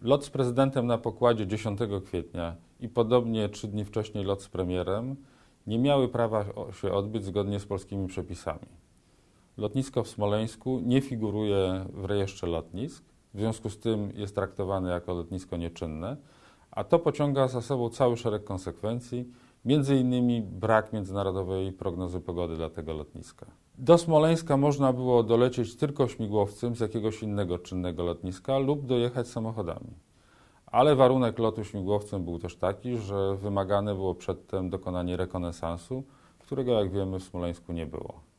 Lot z prezydentem na pokładzie 10 kwietnia i podobnie 3 dni wcześniej lot z premierem nie miały prawa się odbyć zgodnie z polskimi przepisami. Lotnisko w Smoleńsku nie figuruje w rejestrze lotnisk, w związku z tym jest traktowane jako lotnisko nieczynne, a to pociąga za sobą cały szereg konsekwencji, między innymi brak międzynarodowej prognozy pogody dla tego lotniska. Do Smoleńska można było dolecieć tylko śmigłowcem z jakiegoś innego czynnego lotniska lub dojechać samochodami. Ale warunek lotu śmigłowcem był też taki, że wymagane było przedtem dokonanie rekonesansu, którego, jak wiemy, w Smoleńsku nie było.